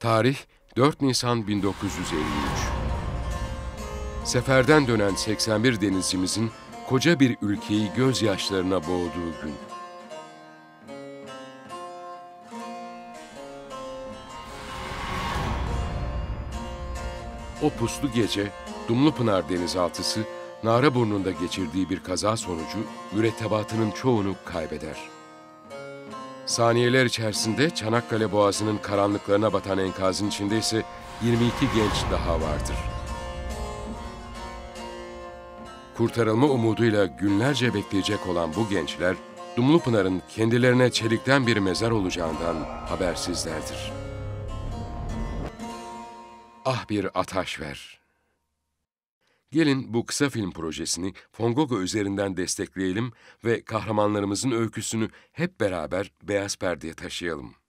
Tarih 4 Nisan 1953. Seferden dönen 81 denizcimizin koca bir ülkeyi gözyaşlarına boğduğu gün. O puslu gece Dumlupınar denizaltısı Naraburnu'nda geçirdiği bir kaza sonucu mürettebatının çoğunu kaybeder. Saniyeler içerisinde Çanakkale Boğazı'nın karanlıklarına batan enkazın içinde ise 22 genç daha vardır. Kurtarılma umuduyla günlerce bekleyecek olan bu gençler, Dumlupınar'ın kendilerine çelikten bir mezar olacağından habersizlerdir. Ah bir ataş ver! Gelin bu kısa film projesini Fongogo üzerinden destekleyelim ve kahramanlarımızın öyküsünü hep beraber beyaz perdeye taşıyalım.